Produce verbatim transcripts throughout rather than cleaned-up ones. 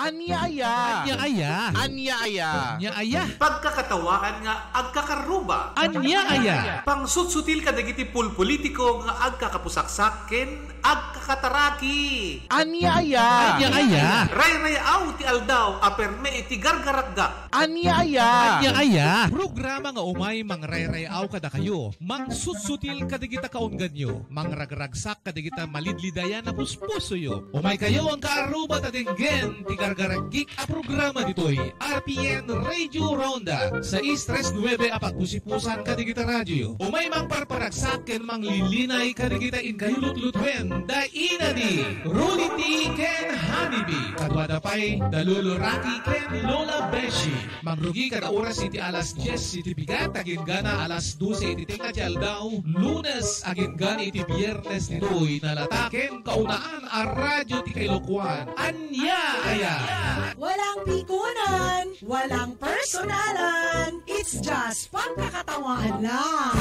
Anya aya. Anya aya. Anya aya. Anya aya. Pagkakatawakan nga agkakaruba. Anya aya. Pangsutsutil ka dagiti pulpolitiko nga agkakapusaksaken, agkakataraki. Anya aya. Anya aya. Ray-rayaw ti aldaw, aperme iti gargaragga. Anya aya. Anya aya. Programa nga umay mangray-rayaw kada kayo. Mangsutsutil kadigita kaunggan nyo. Mangragragsak kadigita malidlidayan na puspuso yo. Umay kayo ang kaaruba tatenggen ti gargaragik a programa ditoy. R P N Radio Ronda sa Istres nueve apat pusipusan kadigita radyo. Umay mangparparagsak ken manglilinay kadigita in kayulutlutwen da inani Runity ken Honeybee kadwada pay Dalulo Rocky ken Lola Beshi. Magrugi kada oras iti alas diyes iti bigat agin gana alas dose iti tinga ti aldaw. Lunes agin gana iti biyernes ditoy nalataken kaunaan a radyo ti kailokuan. Anya aya. Walang pikunan, walang personalan. It's just pagkakatawaan lang.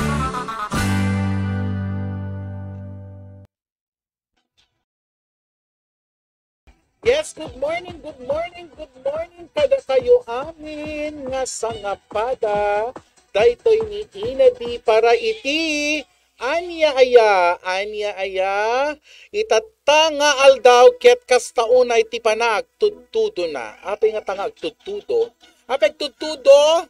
Yes, good morning, good morning, good morning kada kayo amin nga sangapada. Daytoy ni Inadi para iti anya aya, anya aya, itata nga aldaw ket kastaunay ti panag tudtudo na. Apay nga tanga tudtudo. Apay tudtudo.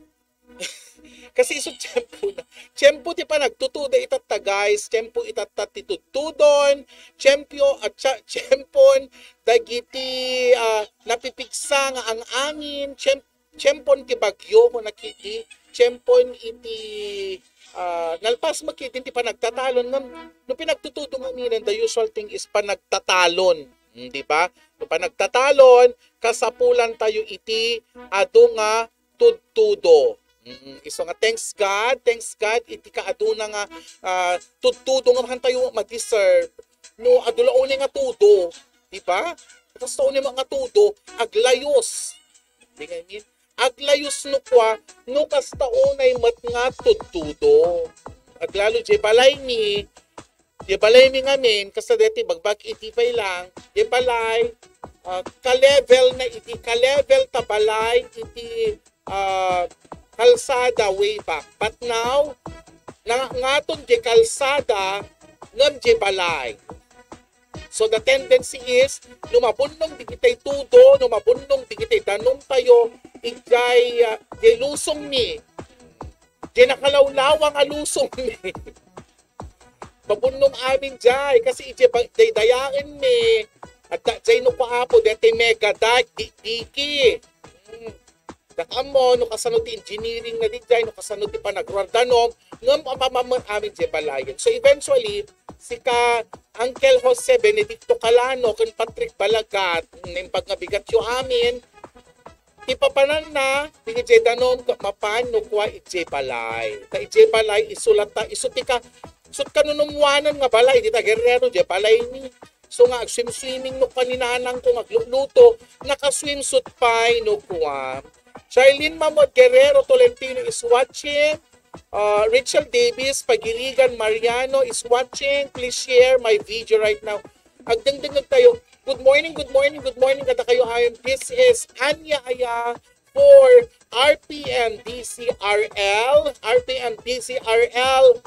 Kasi iso tiyempo na. Tiyempo ti panag tutudo itata guys. Tiyempo itata ti tudtudon. Tiyempo at tiyempon dagiti uh, napipigsa nga ang angin. Tiyempon ti bagyo ko nakiti. Tiyempon iti Uh, nalpas makitin ti panagtatalon ngam no pinagtutudo nga nilan the usual thing is panagtatalon, hmm, di ba? No panagtatalon kasapulan tayo iti adu nga tudtudo. Mm-hmm. Iso nga thanks God, thanks God iti kaaduna nga uh, tudtudo nga man tayo ma-deserve. No adulaon nga tudo, di ba? Tapos taon ni mga tudo aglayos. Di nga mean? Aglayos no kwa, no kastaunay mat nga tudtudo. Aglalo di balay mi, di balay mi ngamin, kasta deti bagbag iti pay lang, di balay, uh, ka-level na iti, ka-level ta balay iti uh, kalsada way back. But now, na, ngaton di kalsada, ngam di balay. So the tendency is, lumabunong di kitay tudo, lumabunong di kitay danong tayo, igay, uh, di lusong ni. Di nakalawlawang alusong ni. Mabunong amin jay, kasi iti dayain ni. At jay no paapo, deti mega dak, di diki. Hmm. Dakamo, no kasano ti engineering na di jay, no kasano ti panagwardanom, ngam amamaman amin jay balayan. So eventually, si ka Uncle Jose Benedicto Calano kan Patrick Balagat ng pagnabigat yung amin ipapanan na tingi jay danom mapan no kwa ije balay ta ije balay isulat ta isuti ka sut kanunumwanan nga balay dita Guerrero ije balay ni so nga swim swimming no kaninanang ko magluluto naka swimsuit pay no kwa Charlene Mamod Guerrero Tolentino is watching. Uh, Rachel Davis, Pagirigan Mariano is watching. Please share my video right now. Agdengdeng tayo. Good morning, good morning, good morning. Kada kayo ayon. This is Anya Aya for R P M D C R L. R P M D C R L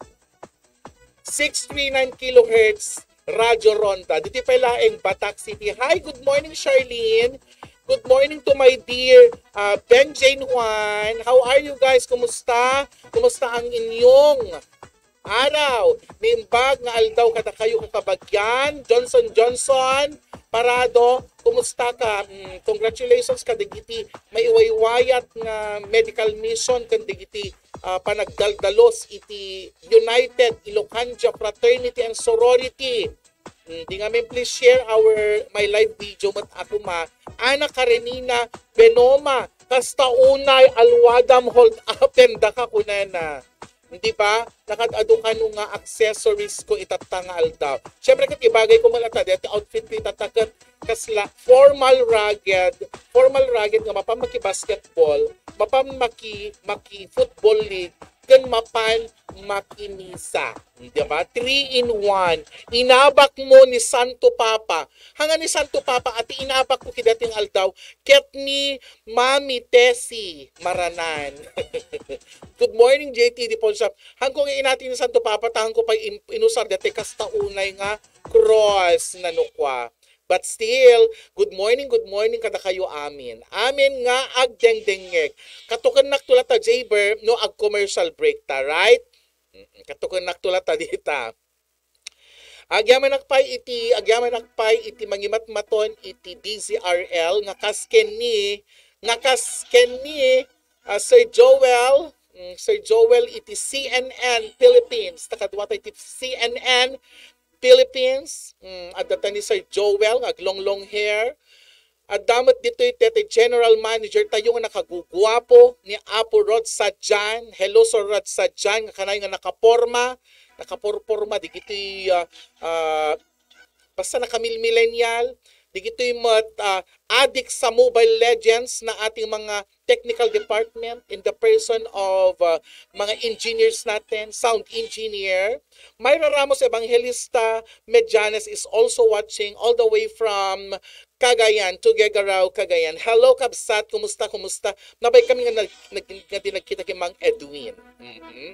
six thirty-nine kilohertz Radio Ronda. Dito pala ang Batak City. Hi, good morning Charlene. Good morning to my dear uh, Ben Jane Juan. How are you guys? Kumusta? Kumusta ang inyong araw? Nimbag nga aldaw kada kayo kakabagyan. Johnson Johnson, Parado, kumusta ka? Mm, congratulations ka digiti. May iwaywayat nga medical mission kan digiti uh, panagdaldalos iti United Ilocandia Fraternity and Sorority. Hindi nga may please share our my live video mat ako ma Ana Karenina Benoma kasta unay alwadam hold up tenda ka kunana. Hindi ba? Nakadado ka nung nga accessories ko itatangal daw. Siyempre kat ibagay ko malata dito outfit ko itatakat kasla formal rugged, formal rugged nga mapamaki basketball, mapamaki maki football league, Organ mapan makinisa. Diba? Three in one. Inabak mo ni Santo Papa. Hanga ni Santo Papa at inabak ko kidating aldaw. Ket ni Mami Tessie Maranan. Good morning, J T D Ponsap. Hangkong inatin ni Santo Papa, tahang ko pa inusar dati kasta unay nga cross na nukwa. But still, good morning, good morning kada kayo amin. Amin nga agdeng-dengeg. Katukan naktulat ta Jaber no ag commercial break ta, right? Katukan naktulat ta dita. Agyaman nakpay iti, agyaman nakpay iti mangimat-maton iti D Z R L nga kasken ni, nga kasken ni uh, Sir Joel, um, Sir Joel iti C N N Philippines. Takadwa ta iti C N N Philippines, mm, at data ni Sir Joel, aglong-long hair. At damat dito iti General Manager tayo nga nakagugwapo ni Apo Rod Sadjan. Hello Sir Rod Sadjan, nga kanay nga nakaporma, nakaporporma, di kiti uh, uh, basta nakamil-millennial, di kito yung uh, addict sa Mobile Legends na ating mga technical department in the person of uh, mga engineers natin, sound engineer. Myra Ramos Evangelista Medianes is also watching all the way from Cagayan to Gegaraw, Cagayan. Hello, Kabsat. Kumusta, kumusta? Nabay kami nga nagkita kay Mang Edwin. Mm-hmm.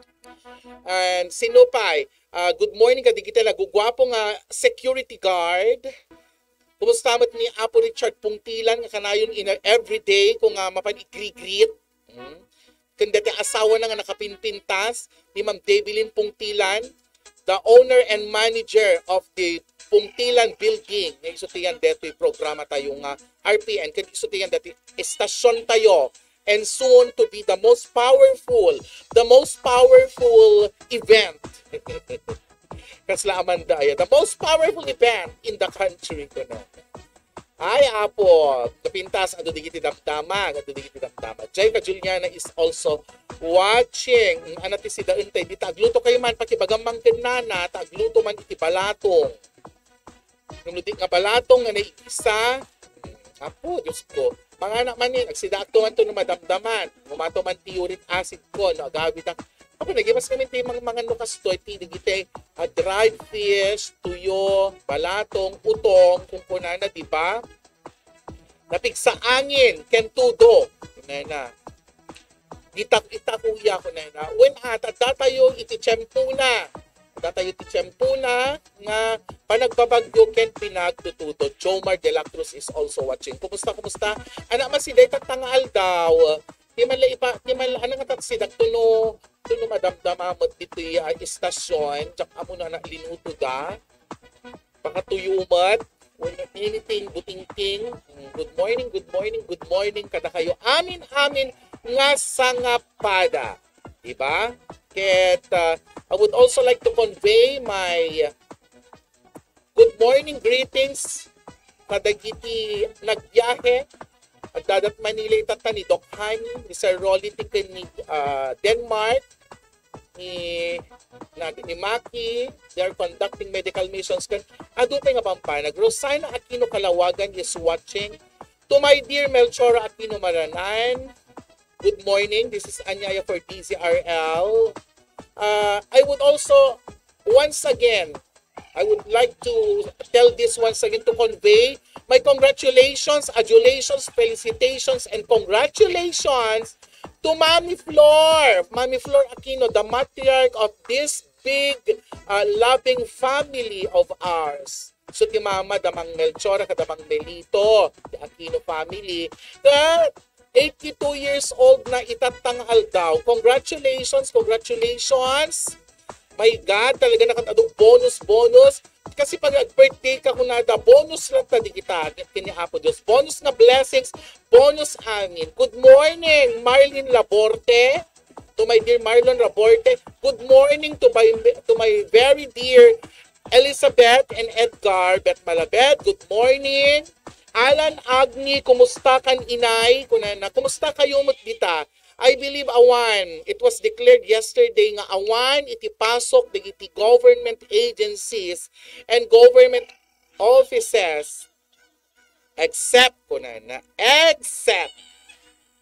And sinupay, uh, good morning ka, di kita nagugwapo nga security guard. Kumusta mat ni Apo Richard Pungtilan nga kanayon in everyday kung nga uh, mapan-i-greet. Mm-hmm. Kandati asawa na nga nakapinpintas ni Ma'am Debilin Pungtilan, the owner and manager of the Pungtilan Building. Nga isutihan dito yung programa tayo nga R P N. Kaya isutihan dito estasyon tayo. And soon to be the most powerful, the most powerful event. Kasla Amanda, the most powerful event in the country. Ay, Apo, kapintas, ado di kiti damdama, ado di kiti damdama. Jay ka Juliana is also watching. Ano ti si Daintay, di tagluto kayo man, pakibagamang kinana, tagluto man iti balatong. Nung lutik nga balatong nga naigisa, Apo, Diyos ko, mga anak man yun, agsidakto man ito na madamdaman, umato man ti uric acid ko, no, agawid ang, ako, nagimas kami ito mga mga nukas to, iti, nagite, uh, dried fish, tuyo, balatong, utong, kung kuna na, di ba? Napig sa angin, kentudo, kuna na, itak, itakuya ko na na, when at, at datayo, iti tiyempo na, datayo iti tiyempo na, nga, panagbabagyo ken pinagtututo. Jomar de la Cruz is also watching. Kumusta, kumusta? Anak man si Dekat Tangal daw. Di man la ipa, di man la, anang atat si Daktuno, tuno madamdama mo dito yung uh, istasyon, tsak amo na na linuto da. Pakatuyumat. Anything, butingting. Good morning, good morning, good morning. Kada kayo. Amin, amin, nga sangapada. Diba? Ket, uh, I would also like to convey my good morning greetings kadagiti nagbiyahe at dadat Manila itata ni Doc Han, ni Sir Rolly tikin ni uh, Denmark, ni, na, ni Maki. They are conducting medical missions kan adupay nga pampanag. Rosana Aquino Kalawagan is watching. To my dear Melchora Aquino Maranan, good morning. This is Anyaya for D Z R L. Uh, I would also, once again, I would like to tell this once again to convey my congratulations, adulations, felicitations, and congratulations to Mami Flor. Mami Flor Aquino, the matriarch of this big, uh, loving family of ours. So, ti Mama, damang Melchora, kadamang Melito, the Aquino family. That, eighty-two years old na itatanghal daw. Congratulations, congratulations. My God, talaga nakatadong bonus, bonus. Kasi pag birthday ka kunada, bonus lang tadi kita. Kiniapo Diyos. Bonus na blessings, bonus amin. Good morning, Marlene Laborte. To my dear Marlon Laborte. Good morning to my, to my very dear Elizabeth and Edgar Bet Malabed. Good morning. Alan Agni, kumusta kan inay? Kunana, kumusta kayo matbita? I believe awan, it was declared yesterday nga awan itipasok dagiti government agencies and government offices except kunana, except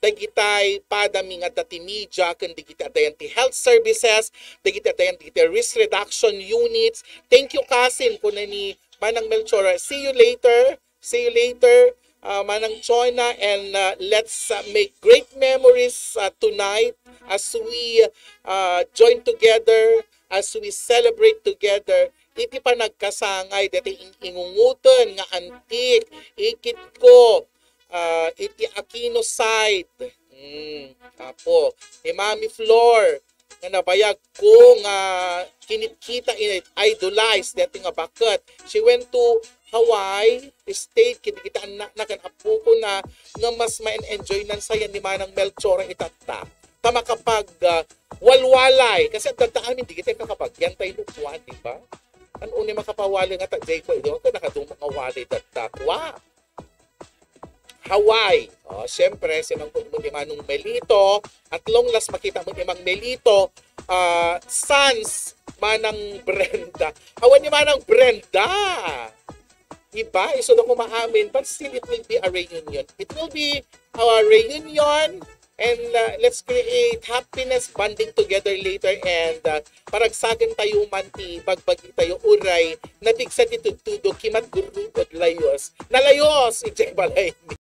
dagitay padami nga dati media, kundi kita dayan ti health services, dagita dayan ti risk reduction units. Thank you, Kasin, po na ni Manang Melchora. See you later. See you later, uh, Manang Chona, and uh, let's uh, make great memories uh, tonight as we uh, join together, as we celebrate together. Iti pa nagkasangay, dati ingungutan nga antik, ikit ko, uh, iti Aquino side, mm, apo, ni Mami Flor, nga nabayag ko nga kinitkita, idolize, dati nga bakit. She went to Hawaii, state, kinikita na, na kan apo ko na nga mas ma-enjoy nan saya ni Manang Melchora itata. Tama kapag uh, walwalay, kasi at data amin, di kita kakapag yan tayo lukwan, di ba? Ano ni makapawali nga ta-jay ko, ito ka nakadumang awali data. Wow! Hawaii. Oh, siyempre, sinang mo ni Manong Melito, at long last makita mo ni Mang Melito, uh, sons, Manang Brenda. Hawan ni Manang Brenda! Diba? Iso na ko maamin, but still it will be a reunion. It will be our reunion, and uh, let's create happiness, bonding together later, and uh, paragsagan tayo manti, bagbagi tayo uray, nabigsa dito tudo, kimat gurugod layos. Nalayos! Ijay balay ni.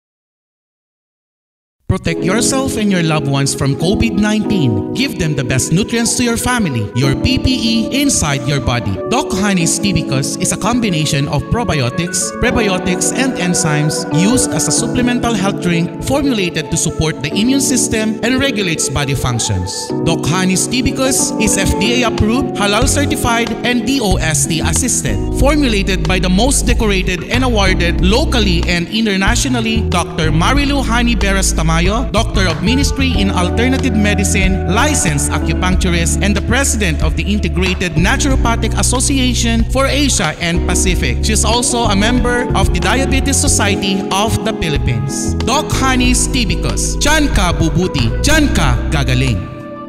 Protect yourself and your loved ones from COVID nineteen. Give them the best nutrients to your family, your P P E inside your body. Doc Honey's Tibicus is a combination of probiotics, prebiotics, and enzymes used as a supplemental health drink formulated to support the immune system and regulates body functions. Doc Honey's Tibicus is F D A approved, halal certified, and D O S T assisted. Formulated by the most decorated and awarded locally and internationally, Doctor Marilu Hani Beras Tamayo, Doctor of Ministry in Alternative Medicine, licensed acupuncturist, and the President of the Integrated Naturopathic Association for Asia and Pacific. She is also a member of the Diabetes Society of the Philippines. Doc Honey's Tibicus. Diyan ka bubuti, diyan ka gagaling.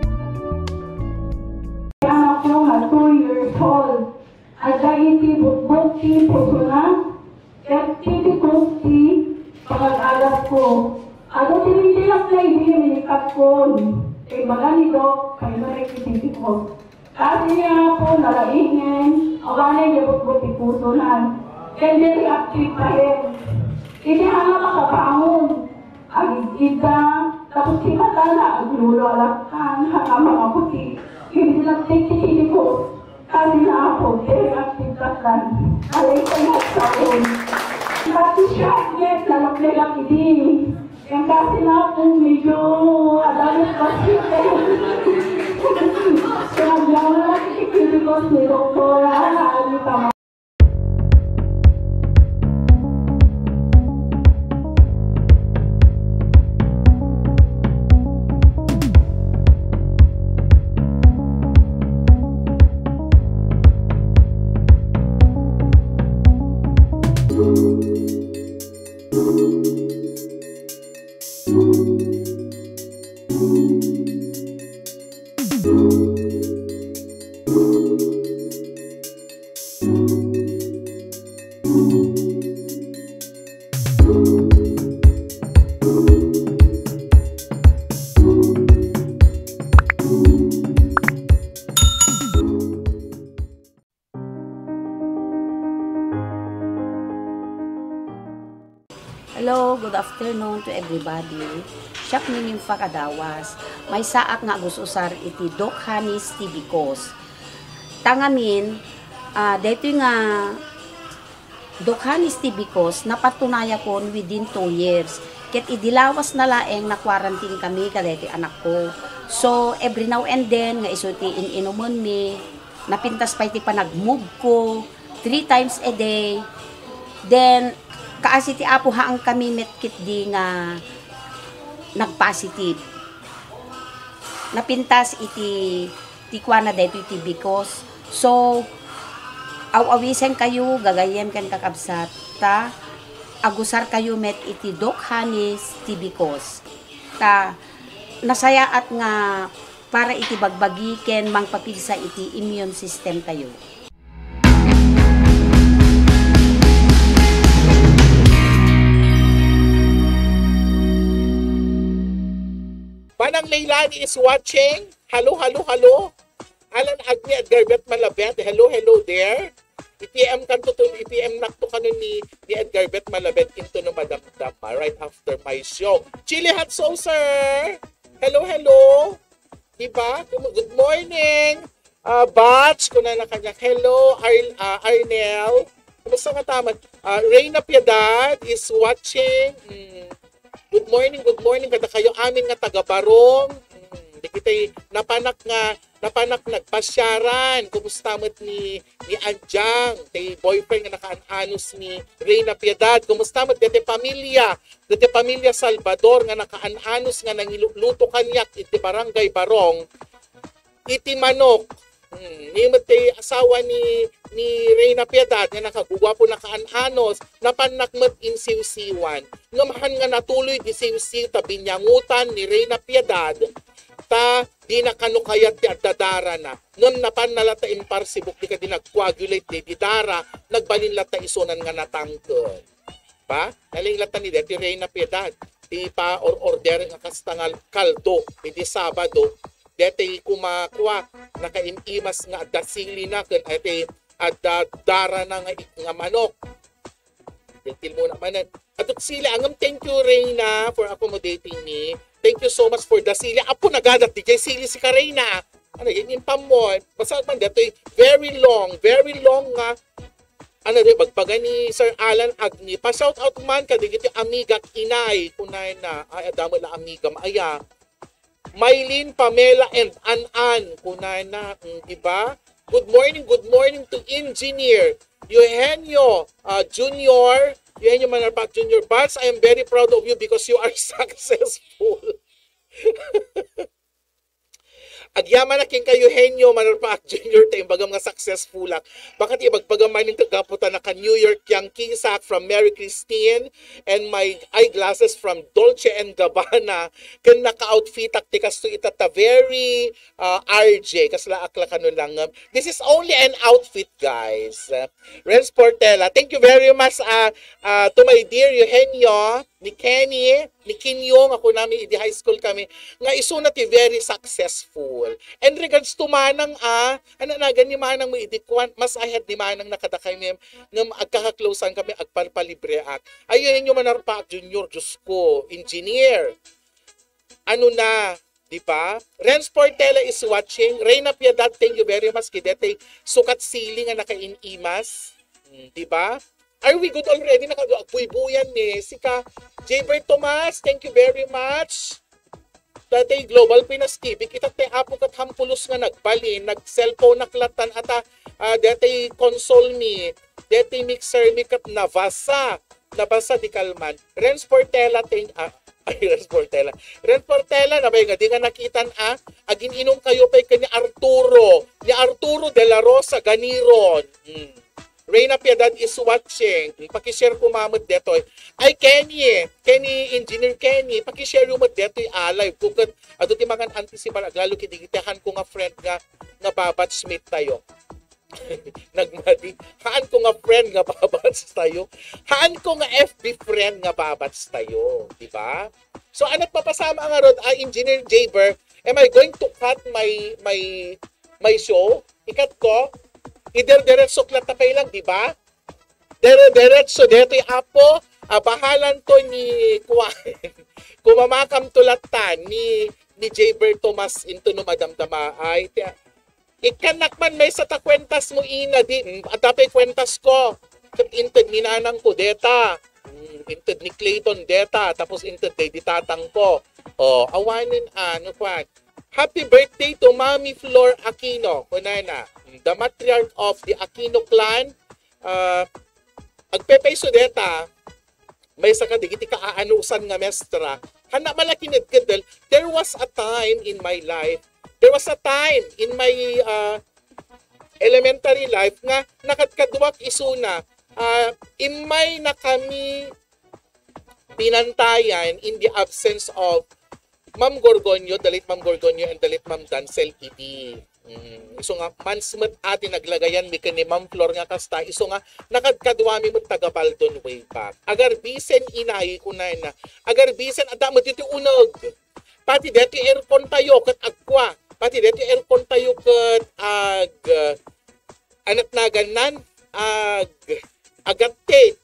Anak ko nga two years old. At dahil tibot-bot si Pusuna, at tibot si pag-alas ko. Ako tinitilak na hindi ko, kay mga nito, kay marikititi ko. Kasi niya po nalaingin, awanay niya bukbuti pusunan. Kaya hindi active pa rin. Hindi nga makapangon. Ang ida, tapos si Matala, ang lulalakan, hanga mga puti. Hindi lang tititi ko. Kasi na ako, very active pa rin. Alay ko na sa akin. Kasi siya, yes, lalak-lalak hindi. Yang kasi na po medyo adalit kasi kayo. Kaya lang lang ikikilikos ni Doktora na Alita. Hello, good afternoon to everybody. Siyak nining pakadawas. May saak nga gususar iti Doc Honey's Tibicus. Tangamin, uh, dito nga Doc Honey's Tibicus napatunaya kon within two years. Ket idilawas na laeng na quarantine kami kadeti anak ko. So every now and then nga isuti in-inuman mi, napintas pa iti panag-move ko three times a day. Then kaasi ti apo haang kami metkit di nga nagpositive. Napintas iti tikwana dito iti Tibicus. So aw-awisen kayo, gagayem kan kakabsat ta agusar kayo met iti Doc Honey's Tibicus. Ta nasayaat nga para iti bagbagi ken mangpapilsa iti immune system tayo. Alang Leilani is watching. Hello, hello, hello. Alan Agni at Garbet Malabet. Hello, hello there. I P M kanto to, I P M nakto kanon ni, ni Edgar Bet Malabet into no madamdam right after my show. Chili Hot Saucer! Hello, hello! Diba? Good morning! Uh, Batch, kung na nakanya. Hello, Ar uh, Arnel. Kumusta nga tama? Uh, Reyna Piedad is watching. Mm. Good morning, good morning. Kada kayo amin nga taga-Barong. Mm. Di kita'y napanak nga napanak nagpasyaran. Kumusta mo't ni ni Anjang, tay boyfriend nga nakaanos ni Reyna Piedad. Kumusta mo't dete pamilya, dete pamilya Salvador nga nakaanos nga nangiluluto kanyak iti barangay Barong. Iti manok. Hmm, ni tay asawa ni ni Reyna Piedad nga nakagugwapo nakaanos, napanak mo't insiw-siwan. Ngamahan nga natuloy di siw-siw tabinyangutan ni Reyna Piedad. Ta di na kanukayat ti adadara na. Ngam napan nalata impar sibuk di ka di nagcoagulate di didara, nagbalin lata isunan nga natangkel. Pa? Naling lata ni deti Reyna Piedad. Di pa or order nga kastangal kaldo, di Sabado. Deti kumakwa, nakaimimas nga dasili na ken ati adadara na nga, nga manok. Dentil mo naman. At sila, angam thank you Reyna for accommodating me. Thank you so much for the sili. Apo nagadat di kay sili si Karina. Ano yan yung pamon. Basta man dito very long, very long nga. Ano di bagpaga ni Sir Alan Agni. Pa shout out man ka digiti amiga inay kunay na ay adamo la amiga maaya. Mylene, Pamela and An-An kunay na, mm, di ba? Good morning, good morning to Engineer Eugenio uh, Junior. Eugenio Manarpak Junior Bats, I am very proud of you because you are successful. Agyaman na king kayo Eugenio Manarpak Junior tayong bagam nga successful lang. Bakit ibagpagaman ng tagaputa na ka New York yang Kingsack from Mary Christine and my eyeglasses from Dolce and Gabbana. Kan naka-outfit ak tikas to itata very uh, R J kasla akla kanon lang. This is only an outfit guys. Uh, Renz Portela, thank you very much uh, uh, to my dear Eugenio, ni Kenny, ni Kinyong, ako namin di high school kami, nga iso na ti very successful. And regards to manang ah, ano na gani manang mo idikwan, mas ahead ni manang nakadakay mi nga agkaka-closean kami agparpalibre ak. Ayun yung Manarpak Junior, Diyos ko, engineer. Ano na, di ba? Renz Portela is watching. Reyna Piedad, thank you very much. Kidete, sukat sili nga naka-inimas. Hmm, di ba? Are we good already? Nakagbuy-buyan ni Sika. Jaybert Tomas, thank you very much. Dati Global Pinas T V, kita te apo kat hampulos nga nagbalin, nag-cellphone naklatan ata, uh, dati console mi, dati mixer mi kat nabasa, nabasa di kalman. Renz Portela, thank, ah, ay Renz Portela. Renz Portela, nabay nga, di nga nakitan ah, agin inom kayo pa kanya Arturo, ni Arturo de la Rosa Ganiron. Hmm. Reyna Piedad is watching. Pakishare ko mamad detoy. Ay Kenny, Kenny Engineer Kenny, pakishare mo detoy alive. Kukat ato ti mga antisipal aglalo kidigitehan ko nga friend nga nga babatchmate tayo. Nagmadi. Haan ko nga friend nga babatch tayo. Haan ko nga F B friend nga babatch tayo, di ba? So ano papasama nga rod ah, Engineer Jaber, am I going to cut my my my show? Ikat ko. Ider-diretso klatapay lang, di ba? Dire-diretso, dito yung apo, ah, bahalan to ni Kuwan. Kumamakam tulatan ni ni Jaber Tomas into no madamdama ay ikanak man may sa takwentas mo ina di at tapay kwentas ko inted ni nanang ko deta inted ni Clayton deta tapos inted kay ditatang ko oh awanin ano Kuwan. Happy birthday to Mami Flor Aquino kunana the matriarch of the Aquino clan. Uh, agpepay sudeta, may sa kadigiti kaaanusan nga mestra. Hana malaki nagkadal, there was a time in my life, there was a time in my uh, elementary life nga nakatkaduwak isuna, uh, imay na kami pinantayan in the absence of Ma'am Gorgonio, the late Ma'am Gorgonio and the late Ma'am Dancel P D. Mm, iso nga mansmet ati naglagayan mi ken ni Ma'am Flor nga kasta iso nga nakadkadwa mi met taga Baldon way back. Agar bisen inay kunay na. Agar bisen adda mo dito unog. pati dito aircon tayo kat agwa. Pati dito aircon tayo kat ag uh, anat na ganan ag agatte.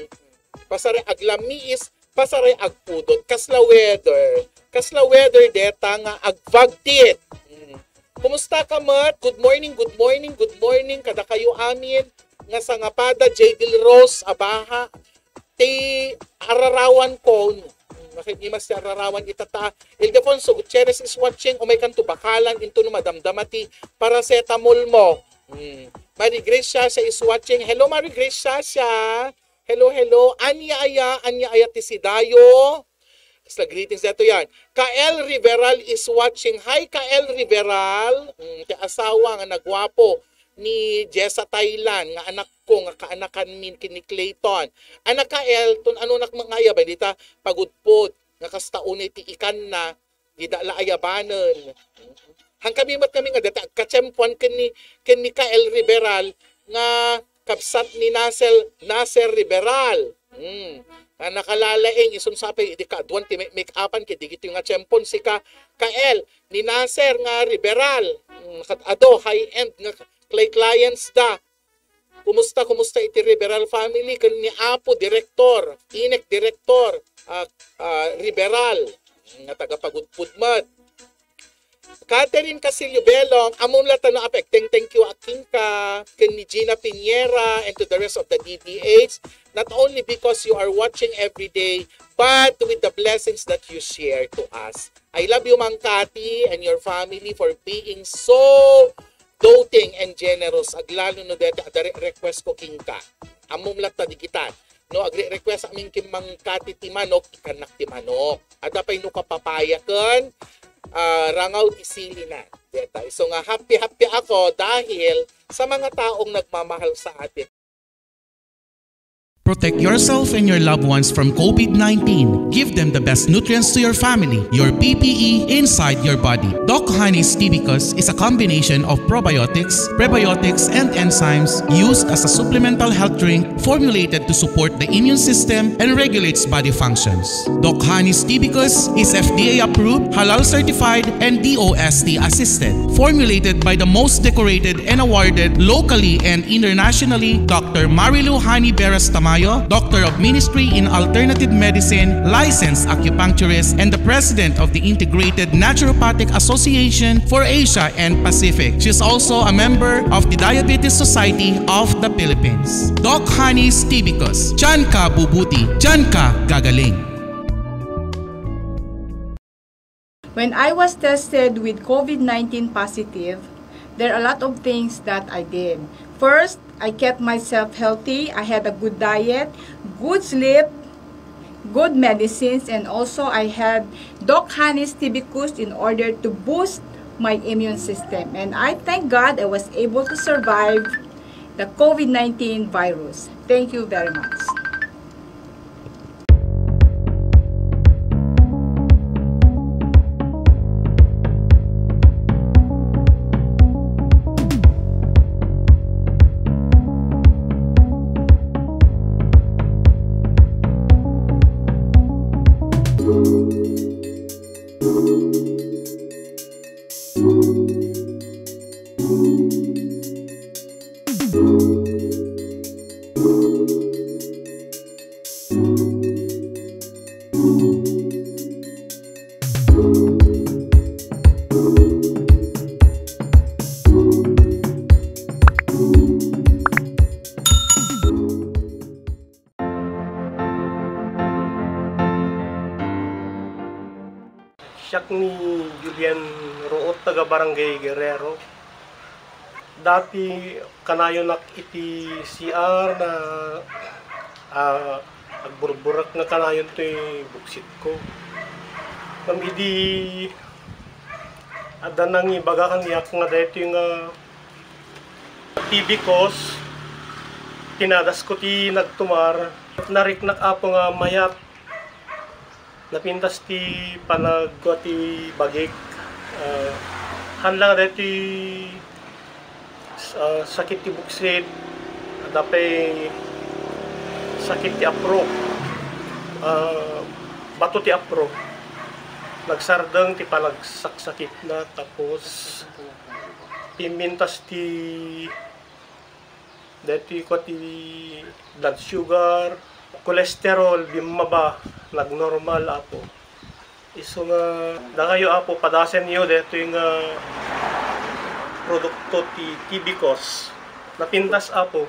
Pasare aglamiis, pasare agpudot. Kasla weather. Kasla weather deta nga agvagtit. Kumusta ka, Mat? Good morning, good morning, good morning. Kada kayo amin nga sa ngapada, J. Del Rose, Abaha, ti ararawan ko. Makikimas si ararawan itata. Ildefonso Gutierrez is watching. O may kanto bakalan into no madamdamati para setamol mo. Hmm. Marie Grace Sasha is watching. Hello, Marie Grace Sasha. Hello, hello. Anya Aya, Anya Aya Tisidayo. Sa greetings dito yan. Kael Riveral is watching. Hi, Kael Riveral. Mm, ti asawa nga nagwapo ni Jessa Thailand. Nga anak ko, nga kaanakan min kini Clayton. Anak Kael, tun ano nak mga ayabay, dita pagudpod. Nga kastaon ti ikan na, di dala ayabanan. Hang kami mat kami nga dita, kachempuan kini, kini Kael Riveral, nga kapsat ni Nasel, Nasser Riveral. Hmm. Na nakalalaing isun sapay di ka duwan ti make upan kay digit yung nga chempon si ka Kael ni Nasser nga Riveral kat ado high end nga clay clients da. Kumusta kumusta iti Riveral family kan ni Apo director, Inek director uh, uh, Riveral nga tagapagudpudmat. Catherine Casillo Belong, amon lata no apekting thank you aking ka ken ni Gina Piñera and to the rest of the D D H, not only because you are watching every day, but with the blessings that you share to us. I love you, Mang Kati, and your family for being so doting and generous. Aglalo no dete adare request ko king ka. Amom lata digitan. No agri request amin kim Mang Kati ti manok ikanak ti manok. Ada pay no kapapayaken. Uh, rangaw isili na. So nga happy-happy ako dahil sa mga taong nagmamahal sa atin. Protect yourself and your loved ones from COVID nineteen. Give them the best nutrients to your family, your P P E inside your body. Doc Honey's Tibicus is a combination of probiotics, prebiotics, and enzymes used as a supplemental health drink formulated to support the immune system and regulates body functions. Doc Honey's Tibicus is F D A approved, halal certified, and D O S T assisted. Formulated by the most decorated and awarded locally and internationally, Doctor Marilu Hani Beras Tamayo, Doctor of Ministry in Alternative Medicine, licensed acupuncturist, and the President of the Integrated Naturopathic Association for Asia and Pacific. She is also a member of the Diabetes Society of the Philippines. Doc Honey's Tibicus. Diyan ka bubuti, diyan ka gagaling. When I was tested with COVID nineteen positive, there are a lot of things that I did. First, I kept myself healthy. I had a good diet, good sleep, good medicines, and also I had Doc Honey's Tibicus in order to boost my immune system. And I thank God I was able to survive the COVID nineteen virus. Thank you very much. Siyak ni Julian Root, taga Barangay Guerrero. Dati kanayo nak iti C R na uh, agburburak na kanayon to'y buksit ko. Kami di ada nang ibaga kang yak nga dito yung uh, Tibicus. Tinadas ko ti nagtumar. Nariknak apo nga mayat. Napintas ti panagwa ti bagik. Uh, hanlang dito uh, sakit ti buksit. Dapay sakit ti apro. Uh, bato ti apro. nagsardang ti palagsaksakit na tapos pimintas ti dati ko ti blood sugar, cholesterol bimaba nagnormal apo. Iso nga da kayo apo padasen niyo dito yung uh, produkto ti Tibicos napintas apo.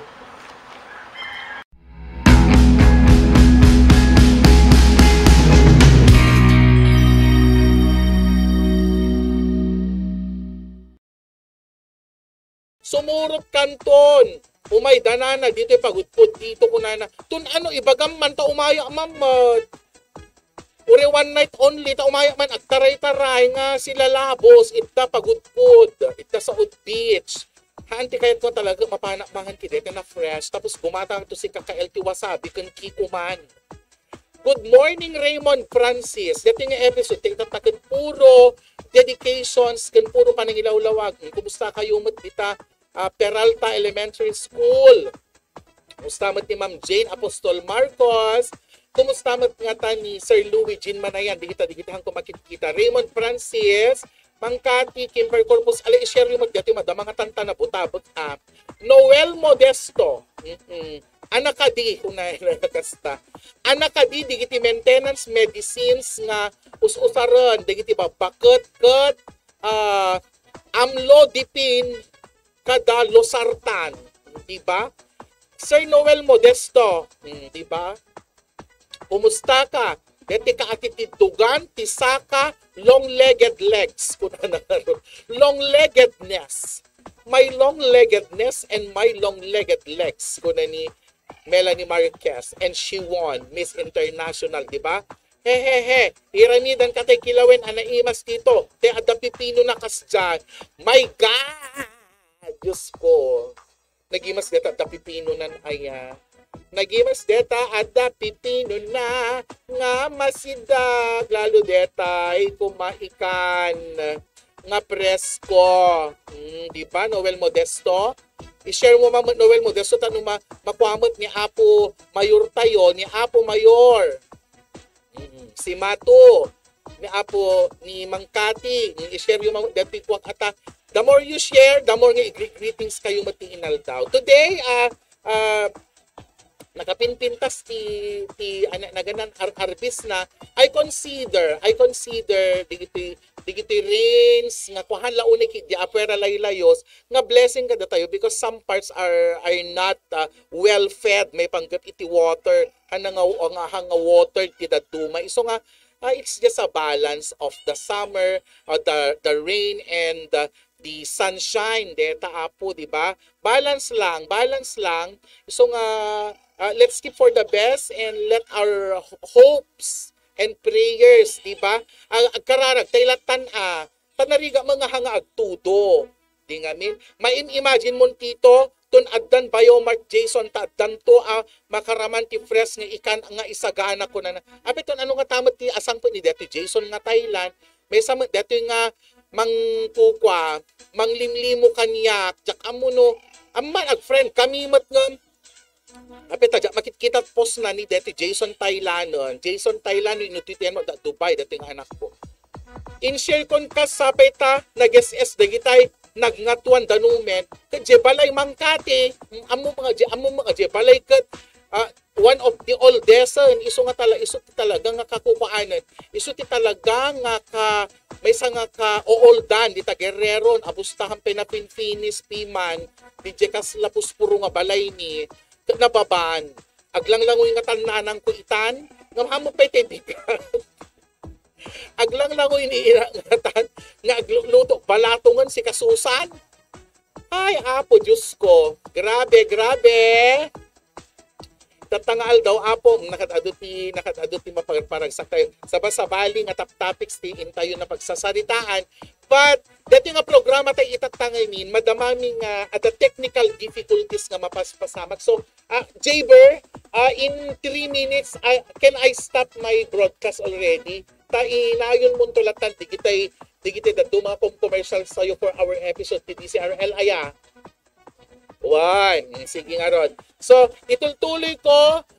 Sumurot kanton. Umay danana dito pagudpod dito kunana. Tun ano ibagam man ta umaya mamad. Uri one night only ta umaya man agtaray-taray nga sila labos ita pagudpod. Ita sa Ud Beach. Haanti kayat ko talaga mapanak-mahan ki dito na fresh tapos bumatang to si Kaka-L T Wasabi kan kikuman. Good morning Raymond Francis. Dito nga episode tingnan taken puro dedications kan puro panangilawlawag. Kumusta kayo mat dita? Uh, Peralta Elementary School. Kumusta mat ni Ma'am Jane Apostol Marcos. Kumusta mat nga ta ni Sir Louis Jean Manayan. Di kita, di kita hang kumakita. Raymond Francis, Mangkati, Kimber Corpus. Ali, i-share yung mag-dati madama nga tanta na butabot. Ah. Noel Modesto. Mm-mm. Anakadi, kung nakasta. Anakadi, di kiti maintenance medicines nga us-usaran. Di kiti babakot, kat, uh, amlodipine, kada losartan, di ba? Sir Noel Modesto, hmm, di ba? Kumusta ka? Deti ka atitidugan, tisaka, long-legged legs. Long-leggedness. My long-leggedness and my long-legged legs. Kuna ni Melanie Marquez. And she won Miss International, di ba? Hehehe, iramidan ka tayo kilawin, anaimas dito. Te ada pipino na kasdyan. My God! Diyos ko, nagimas deta at pipino na aya. Nagimas deta at pipino na nga masidag. Lalo deta ay kumaikan nga presko. Hmm, di ba, Noel Modesto? I-share mo ma Noel Modesto tanong ma makuamot ni Apo Mayor tayo, ni Apo Mayor. Hmm, si Mato, ni Apo ni Mangkati. I-share yung mga dati ko ata. The more you share, the more nga greetings kayo matinginal daw. Today, uh, uh, nakapinpintas ti, ti ana, naganan ar arbis na, I consider, I consider, digiti, digiti rains, nga kuhan launay ki, di apwera laylayos, nga blessing kada tayo because some parts are are not uh, well fed, may panggat iti water, hanga nga hanga water ti daduma. Iso nga, uh, it's just a balance of the summer, uh, the, the rain, and uh, the sunshine, deta apo, di ba? Balance lang, balance lang. So nga, uh, let's keep for the best and let our hopes and prayers, di ba? Ang uh, kararag, taylatan a, panariga mga hanga agtudo. Di nga min, main-imagine mo tito, tun addan Biomark Jason ta addan to a uh, makaraman ti fresh nga ikan nga isagana ko na. Abi ton ano nga tamat ti asang po ni deti Jason nga Thailand, may sama deti nga mangkukwa, manglimlimo kanyak, jak amo no, amman ag friend, kami mat nga, apita, jak makikita post na ni deti Jason Thailandon, Jason Thailandon, inutitian mo, da Dubai, dati nga anak ko. In-share kon ka sa peta, nag-S S, dagitay, nagnatuan danumen, ka jebalay Mangkati, amo mga, amo mga jebalay kat, uh, one of the oldest, iso nga talaga, iso ti talaga nga kakukaanan, iso ti talaga nga ka, may sa nga ka ooldan, di ta Guerrero, abustahan pinapinfinis, piman, di jekas lapus puro nga balay ni, nababan, aglang-langoy nga tananang kuitan, nga mahamo pa itibigan. Aglang-langoy ni irangatan, nga agluto, balatungan si kasusan. Ay, apo, Diyos ko, grabe, grabe. Tatangal daw apo nakadaduti nakadaduti mapagarparagsak tayo sa basabali nga top topics ti intayo na pagsasaritaan, but dati nga programa tayo itatangaynin madamaming uh, at the technical difficulties nga mapaspasamak. So uh, Jaber, uh, in three minutes uh, can I stop my broadcast already? Ta inayon mo tulatan di kitay di kitay dadto mga commercial sayo for our episode ti D C R L aya. One. Sige nga ron. So, itultuloy ko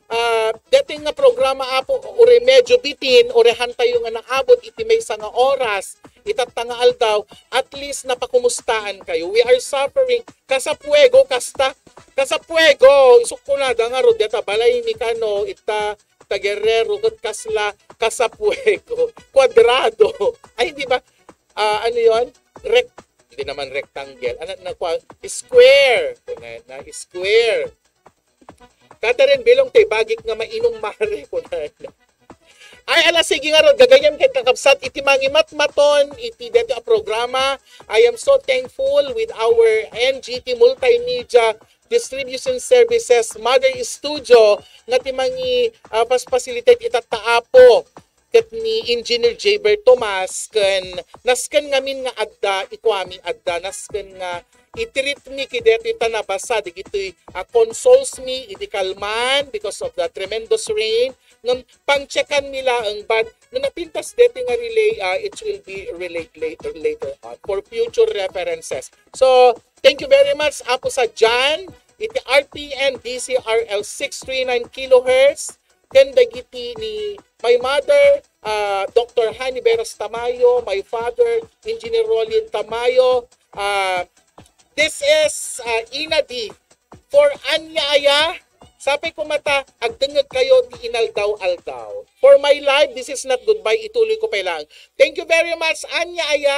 uh, dating nga programa apo ore medyo bitin ore hantay yung nga naabot iti may nga oras itatanga aldaw at least napakumustahan kayo. We are suffering kasapuego kasta kasapuego isukunada nga rod data balay ni kano ita tagerero ket kasla kasapuego kwadrado ay di ba uh, ano yon rect hindi naman rectangle ano na kwa square na, na square Catherine Bilong tay bagik nga mainong mare ko na. Ay ala sige nga rod gagayam kay kakabsat iti mangimat maton iti dito a programa. I am so thankful with our N G T Multimedia Distribution Services Mother Studio nga timangi uh, pas facilitate itataapo ket ni Engineer Jaber Tomas ken nasken ngamin nga adda ikwaming adda nasken nga itirit mi kideto itanabasa digitoy uh, consoles me iti kalman because of the tremendous rain nung pangcheckan nila ang bad nung napintas dito nga relay uh, it will be relayed later later on for future references. So thank you very much apo sa Jan iti R P N D C R L six thirty-nine kilohertz ken dagiti ni my mother uh, Doctor Hani Beras Tamayo, my father Engineer Rolin Tamayo. Uh, this is uh, Inadi for Anyaya. Sabi ko mata agdengeg kayo ti inaldaw-aldaw. For my life, this is not goodbye. Ituloy ko pa lang. Thank you very much, Anyaya.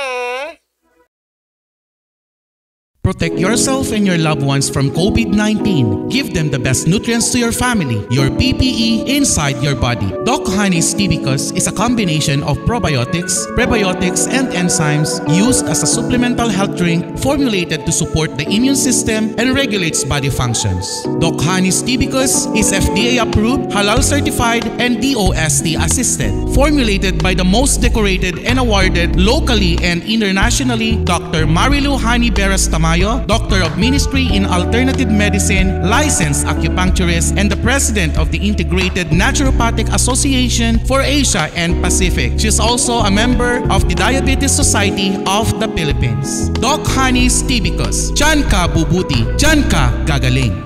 Protect yourself and your loved ones from COVID nineteen. Give them the best nutrients to your family, your P P E inside your body. Doc Honey's Tibicus is a combination of probiotics, prebiotics, and enzymes used as a supplemental health drink formulated to support the immune system and regulates body functions. Doc Honey's Tibicus is F D A approved, halal certified, and D O S T assisted. Formulated by the most decorated and awarded locally and internationally, Doctor Marilu Hani Beras Tamayo, Doctor of Ministry in Alternative Medicine, licensed acupuncturist, and the President of the Integrated Naturopathic Association for Asia and Pacific. She is also a member of the Diabetes Society of the Philippines. Doc Honey's Tibicus. Diyan ka bubuti, diyan ka gagaling.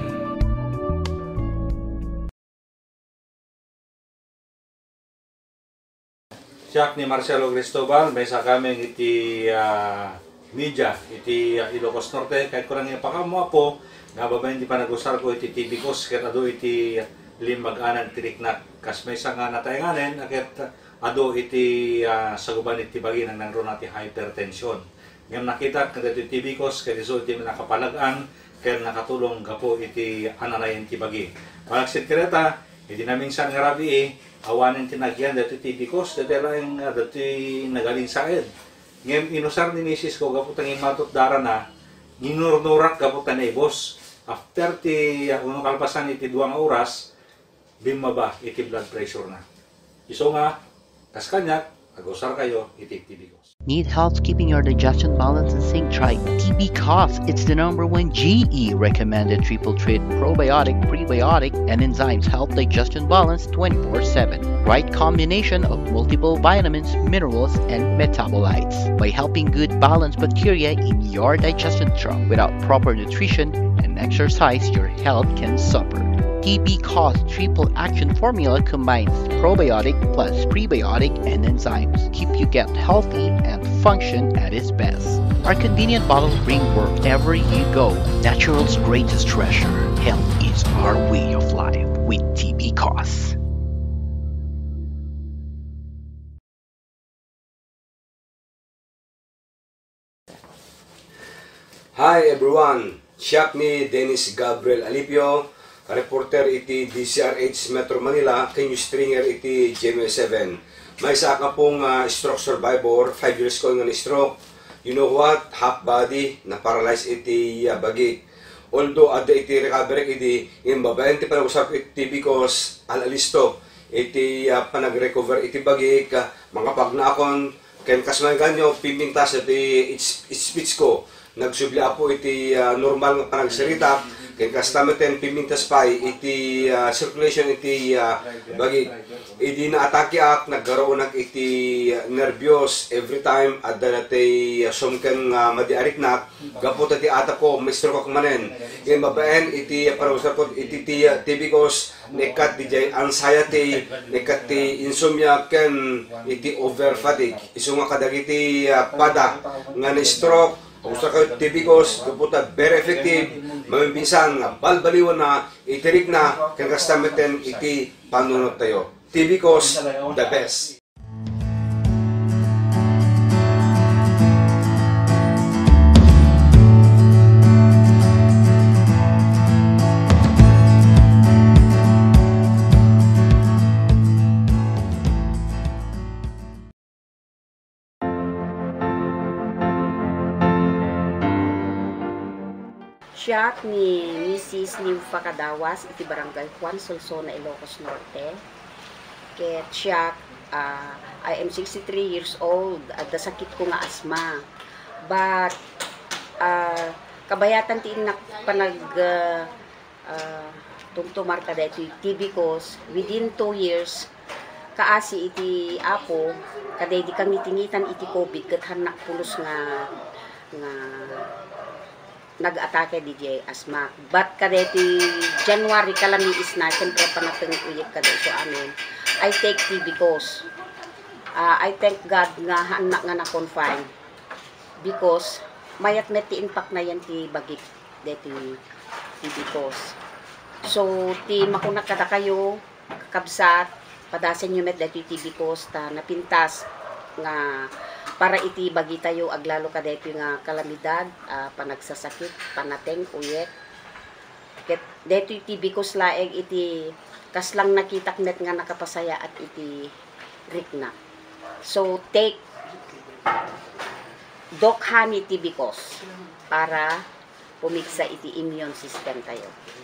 Siya ni Marcelo Cristobal, may sa kami iti uh, media, iti uh, Ilocos Norte, kahit kurang yung pakamo po, nga ba hindi pa nag-usar ko iti Tibicus, kahit ado iti limag-anan tiriknak, kas may sa nga natayanganin, kahit ado iti uh, saguban iti bagi ng nangro natin hypertension. Ngayon nakita, kahit iti Tibicus, kahit iso iti nakapalagaan, kahit nakatulong ka po iti ananayin iti bagi. Malaksit kireta, iti naming san nga rabi eh, awanin tinagyan dito Tibicus, dito lang uh, dito nagaling saed. Ngayon inusar ni misis ko, kaputang imatot dara na, ginurnurak kaputan na ibos. After ti uh, unong kalpasan iti duwang oras, bimaba iti blood pressure na. Iso nga, kas kanyak, agusar kayo iti Tibicus. Need help keeping your digestion balance and sync? Try Tibicus. It's the number one G E recommended triple treat probiotic, prebiotic, and enzymes help digestion balance twenty-four seven. Right combination of multiple vitamins, minerals, and metabolites. By helping good balance bacteria in your digestion tract. Without proper nutrition and exercise, your health can suffer. Tibicus triple action formula combines probiotic plus prebiotic and enzymes. Keep you gut healthy and function at its best. Our convenient bottles bring wherever you go. Natural's greatest treasure. Health is our way of life with Tibicus. Hi everyone, siya ni Dennis Gabriel Alipio, reporter iti D C R H Metro Manila, kay news stringer iti G M A seven. May isa ka pong uh, stroke survivor, five years ko nga ni stroke. You know what? Half body, na-paralyze iti uh, bagi. Although, ada iti recovery iti, yung babayan iti panag-usap iti Tibicus, alalisto, iti uh, panag-recover iti bagi, ka, mga pagnakon, kayo kasman ganyo, pimpintas iti speech ko. Nagsubli po iti uh, normal nga panagsarita, Kaya kastameten pimintas pay, iti uh, circulation iti uh, bagi, iti na-atake ak, nagkaroon ak iti uh, nervyos every time at danatay uh, sumken uh, madiarik na, gapot iti ata ko, may stroke ak manen. Kaya mabaen iti uh, parang ko, iti uh, tibikos, nekat di jay anxiety, nekat ti insomnia ken iti over fatigue. Iso nga kadagiti uh, pada nga ni stroke, kung sa kayo tibikos, kaputa very effective, mamimpisan nga balbaliwan na, itirik na, kaya kastameten iti panunod tayo. Tibikos, the best. Siyak ni Missus Nympha Cadawas, iti Barangay Juan Solsona, Ilocos Norte. Ket siyak, uh, I am sixty-three years old, at uh, sakit ko nga asma. But, uh, kabayatan ti inak panag uh, uh, tumtumar kada iti tibikos, within two years, kaasi iti apo, kada di kang itingitan iti COVID, ket hanak pulos nga, nga, nag-atake di jay asma. But kadeti January kalami is na, siyempre panatang uyik kada so amin. I take tibikos. Uh, I thank God nga anak nga na-confine. Because mayat met ti impact na yan ti bagik deti tibikos. So ti makunak kada kayo, kabsat, padasen nyo met deti tibikos ta napintas nga para iti bagi tayo aglalo ka dito nga kalamidad, uh, panagsasakit, panateng, uyek. Ket dito iti bikos laeng iti kaslang nakitak net nga nakapasaya at iti rikna. So take Doc Honey iti bikos para pumiksa iti immune system tayo.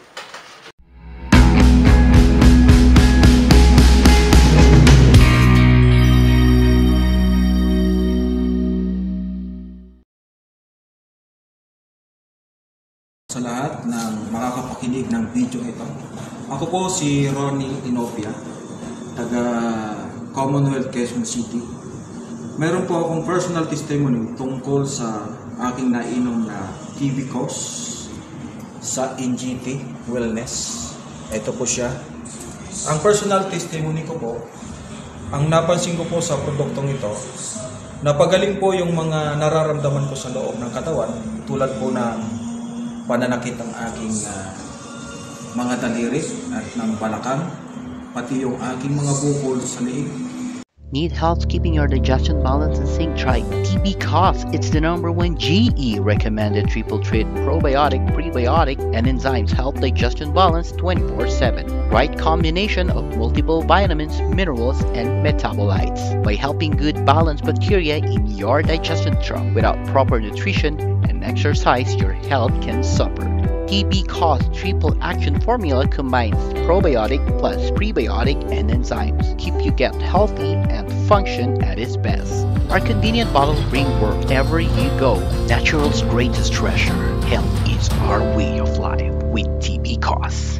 Sa lahat ng makakapakinig ng video ito. Ako po si Ronnie Inopia, taga Commonwealth, Quezon City. Meron po akong personal testimony tungkol sa aking nainom na tibikos sa N G T Wellness. Ito po siya. Ang personal testimony ko po, ang napansin ko po sa produktong ito, napagaling po yung mga nararamdaman ko sa loob ng katawan, tulad po ng pananakit ang aking uh, mga daliri at ng balakang, pati yung aking mga bukol sa liig. Need help keeping your digestion balanced and sync? Try T B Cough. It's the number one G E recommended triple trait probiotic, prebiotic, and enzymes help digestion balance twenty-four seven. Right combination of multiple vitamins, minerals, and metabolites by helping good balance bacteria in your digestion tract. Without proper nutrition and exercise, your health can suffer. T B Cough triple action formula combines probiotic plus prebiotic and enzymes, keep you gut healthy and function at its best. Our convenient bottles bring wherever you go. Natural's greatest treasure. Health is our way of life with T B Cough.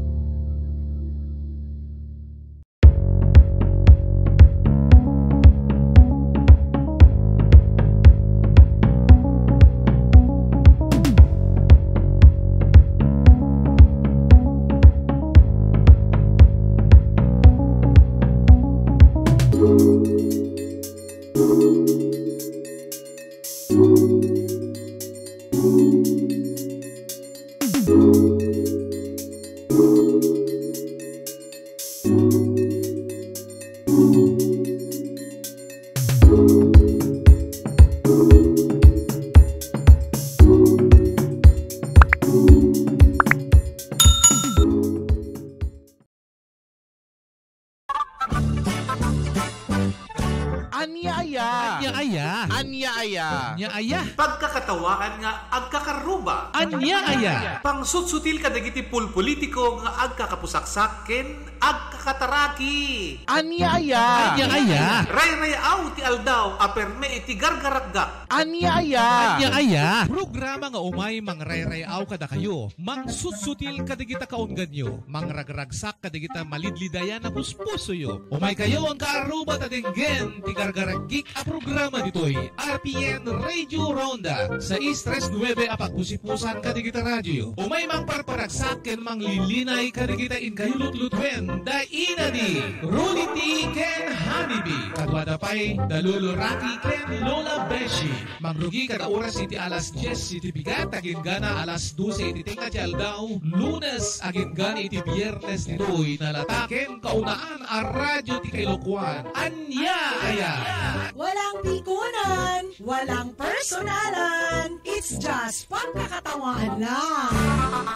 Anya-aya. Anya-aya. Anya-aya. Anya-aya. Pagkakatawaan nga agkakaruba. Anya-aya. Pangsutsutil kadagiti pulpolitiko nga agkakapusaksaken agkakaruba. pangkakataraki. Anya-aya. Anya-aya. Ray-rayaw ti aldaw, aperme iti gargaragga. Anya-aya. Anya-aya. Programa nga umay mangray-rayaw kada kayo. Mangsusutil kadigita kaungan nyo. Mangragragsak kadigita malidlidayan na puspuso yo. Umay kayo ang kaarubat at enggen ti gargaragik a programa ditoy. R P N Radio Ronda sa Istres nueve apat pusipusan kadigita radyo. Umay mang parparagsak ken mang lilinay kadigita in kayulot-lutwen da inadi. Rudy T. Ken Hanibi. Kadwada pay Dalulo Rocky Ken Lola Beshi. Mangrugi kada oras iti alas diyes iti bigat agin gana alas dose iti tinga ti aldaw. Lunes agin gana iti biyernes nitoy nalataken kaunaan a radyo ti Kailokuan. Anya aya. Walang pikunan, walang personalan. It's just pangkakatawanan lang.